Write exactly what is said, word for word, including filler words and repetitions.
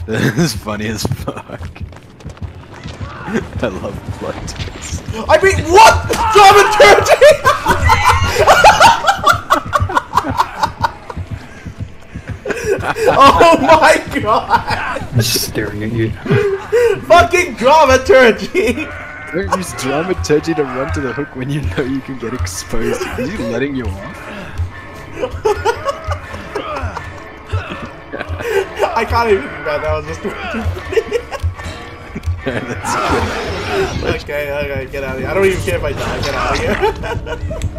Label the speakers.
Speaker 1: This is funny as fuck. I love blood twist.
Speaker 2: I mean, what? Dramaturgy! Oh my god!
Speaker 3: I'm just staring at you.
Speaker 2: Fucking dramaturgy!
Speaker 1: Don't use dramaturgy to run to the hook when you know you can get exposed. Is he letting you off?
Speaker 2: I can't even think about that. That was just
Speaker 1: That's good.
Speaker 2: okay, okay, get out of here. I don't even care if I die. Get out of here.